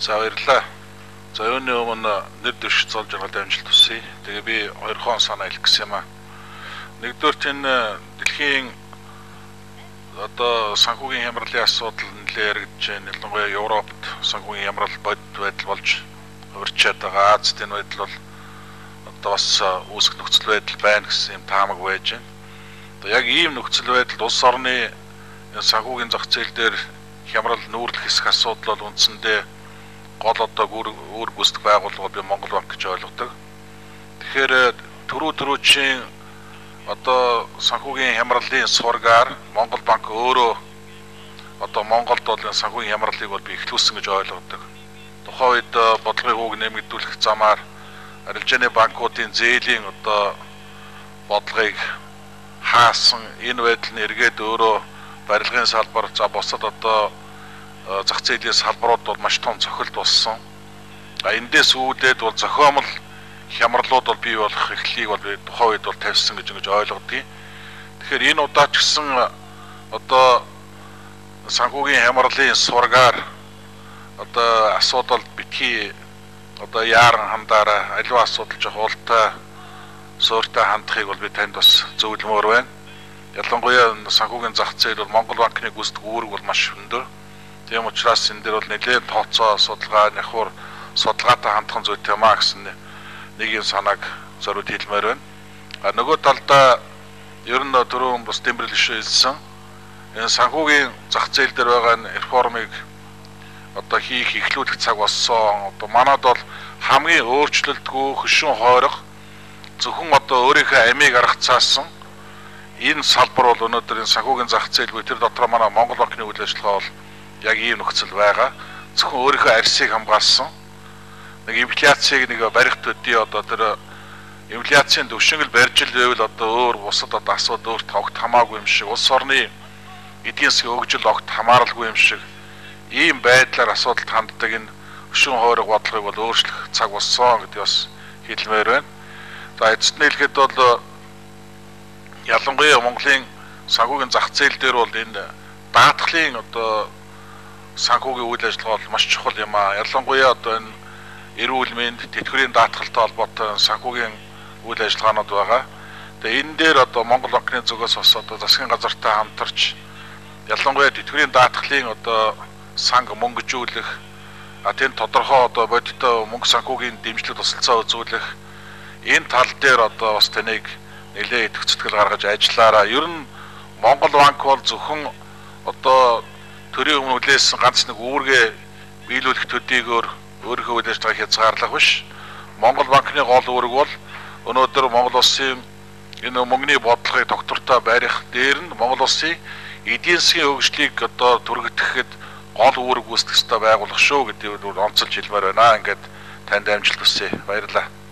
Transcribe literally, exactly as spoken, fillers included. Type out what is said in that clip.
За баярлалаа. За юуны өмнө нэр дэвш зол жаргал амжилт хүсье. Тэгээ би хоёр хон санаа хэлэх гэсэн юм аа. Нэгдүгээр энэ дэлхийн одоо санхүүгийн хямралын асуудал нэлээд яригдж байна. Ялангуяа Европт санхүүгийн хямрал бодит байдал болж урьдчиад байгаа. Азид энэ байдал бол одоо бас үүсэх нөхцөл байдал байна гэсэн юм таамаг байж байна. Одоо яг ийм нөхцөл байдалд улс орны санхүүгийн зах зээл дээр хямрал нүүрлэх хэсэг асуудал бол үндсэндээ гол одоо үүр гүйцэтгэх байгууллага би Монгол банк гэж ойлгодог. Тэгэхээр түрүү түрүүчийн одоо санхүүгийн хямралын сургаар Монгол банк өөрөө одоо Монголд бол санхүүгийн хямралыг бол би эхлүүлсэн гэж ойлгодог. Тухайн үед бодлогын хүүг нэмэгдүүлэх замаар арилжааны банкуудын зээлийн одоо бодлогыг хаасан энэ байдал нь эргээд өөрөө барилгын салбар за бусад одоо зах зээлийн салбарууд бол маш том цохилт болсон. А эндээс үүдээд бол зохиомл хямралууд бол бий болох эхлэлийг бол би тухайн үед бол тавьсан гэж ингэж ойлгодгийг. Тэгэхээр энэ удаа ч гэсэн одоо санхүүгийн хямралын сургаар одоо асуудал битгий одоо яаран хандаараа аливаа асуудал жоох уултай суурьтай хандахыг бол би танд бас зөвлөмөр байна. Ялангуяа санхүүгийн зах зээл бол Монгол банкны гүйцэтгэх үүрэг бол маш өндөр. Тийм учраас энэ дээр бол нэлээд тооцоо судалгаа нөхөр судалгаатай хандхан зүйтэй юм а гэсэн нэг юм санааг зориуд хэлмээр байна. А нөгөө талдаа ер нь түрүүн бас тэмдэглэл шийдсэн. Энэ санхүүгийн зах зээл дээр байгаа реформыг одоо хийх эхлүүлэх цаг болсон. Одоо манад бол хамгийн өөрчлөлтгүй хөшүүн хойрог зөвхөн одоо өөрийнхөө амийг аргацаасан энэ салбар бол өнөөдөр энэ санхүүгийн зах зээлгүй тэр дотор манай Монгол банкны үйл ажиллагаа бол яг ийм нөхцөл байгаа. Зөвхөн өөрийнхөө арьсыг хамгаалсан. Нэг инфляцийг нэг барих төдий одоо тэр инфляцийн төвшингэл барьж ил байвал одоо өөр бусад одоо асуудал өөрт огт хамаагүй юм шиг улс орны эдийн засгийн хөгжил огт хамааралгүй юм шиг ийм байдлаар асуудалд ханддаг энэ хөшүүн хойрог бодлогыг бол өөрчлөх цаг болсон гэдэг бас хэлмээр байна. За эцэст нь хэлэхэд бол ялангуяа Монголын санхүүгийн зах зээл дээр бол энэ даатгалын одоо санхүүгийн үйл ажиллагаа бол маш чухал юм а. Ялангуяа одоо энэ эрүүл мэнд, тэтгэврийн даатгалтай холбоотой санхүүгийн үйл ажиллагаанууд байгаа. Тэгээ энэ дээр одоо Монгол банкны зүгээс бас одоо засгийн газартай хамтарч ялангуяа тэтгэврийн даатгалын одоо санг мөнгөжүүлэх, а тэнд тодорхой одоо бодиттой мөнгө санхүүгийн дэмжлэг тусалцаа үзүүлэх энэ тал дээр одоо бас таныг нэлээд идэх зүтгэл гаргаж ажиллаараа. Ер нь Монгол банк бол зөвхөн одоо төрийн өмнө хүлээсэн ганц нэг үүргээ биелүүлэх төдийгөөр өөрийнхөө үйл ажиллагааг хязгаарлах биш. Монгол банкны гол үүрэг бол өнөөдөр Монгол улсын энэ мөнгөний бодлогыг доктортой барих дээр нь Монгол улсын эдийн засгийн хөгжлийг одоо түргэтгэхэд гол үүрэг гүйцэтгэх ёстой байгуулах шүү гэдэг нь онцолж хэлмээр байна. Ингээд танд амжилт хүсье. Баярлалаа.